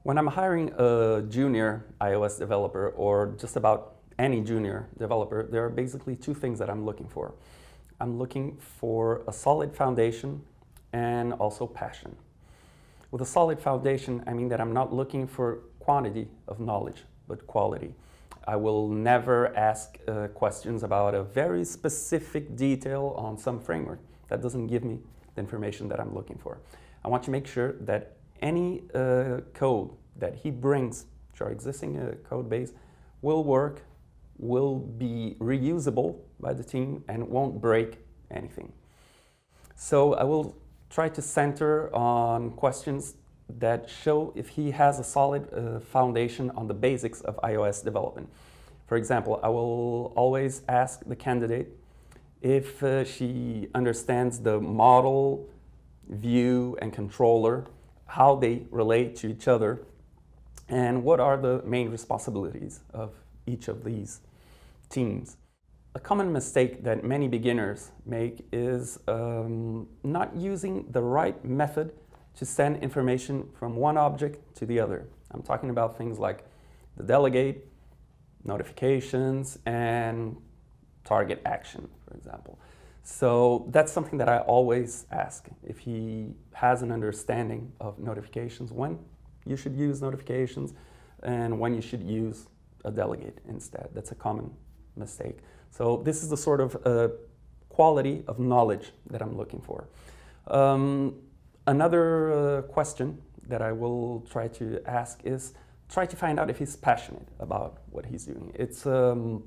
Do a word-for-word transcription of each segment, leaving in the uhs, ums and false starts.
When I'm hiring a junior iOS developer or just about any junior developer, there are basically two things that I'm looking for. I'm looking for a solid foundation and also passion. With a solid foundation, I mean that I'm not looking for quantity of knowledge, but quality. I will never ask uh, questions about a very specific detail on some framework. That doesn't give me the information that I'm looking for. I want to make sure that any uh, code that he brings to our existing uh, code base will work, will be reusable by the team, and won't break anything. So I will try to center on questions that show if he has a solid uh, foundation on the basics of iOS development. For example, I will always ask the candidate if uh, she understands the model, view, and controller, how they relate to each other, and what are the main responsibilities of each of these teams. A common mistake that many beginners make is um, not using the right method to send information from one object to the other. I'm talking about things like the delegate, notifications, and target action, for example. So that's something that I always ask, if he has an understanding of notifications, when you should use notifications and when you should use a delegate instead. That's a common mistake. So this is the sort of uh, quality of knowledge that I'm looking for. Um, another uh, question that I will try to ask is try to find out if he's passionate about what he's doing. It's um,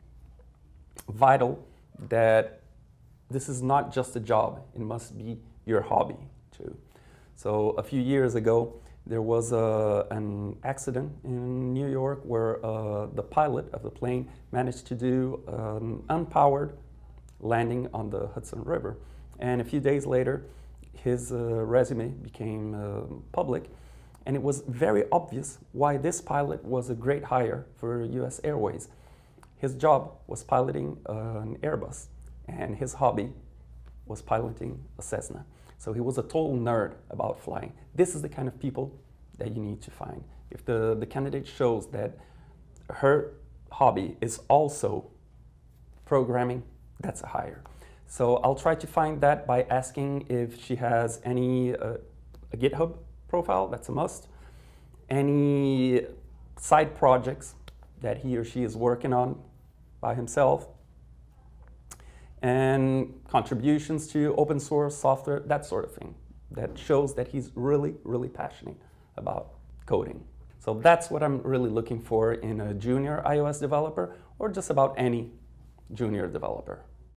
vital that this is not just a job, it must be your hobby too. So a few years ago, there was a, an accident in New York where uh, the pilot of the plane managed to do an unpowered landing on the Hudson River. And a few days later, his uh, resume became uh, public, and it was very obvious why this pilot was a great hire for U S Airways. His job was piloting uh, an Airbus, and his hobby was piloting a Cessna. So he was a total nerd about flying. This is the kind of people that you need to find. If the, the candidate shows that her hobby is also programming, that's a hire. So I'll try to find that by asking if she has any uh, a GitHub profile, that's a must, any side projects that he or she is working on by himself, and contributions to open source software, that sort of thing, that shows that he's really, really passionate about coding. So that's what I'm really looking for in a junior iOS developer, or just about any junior developer.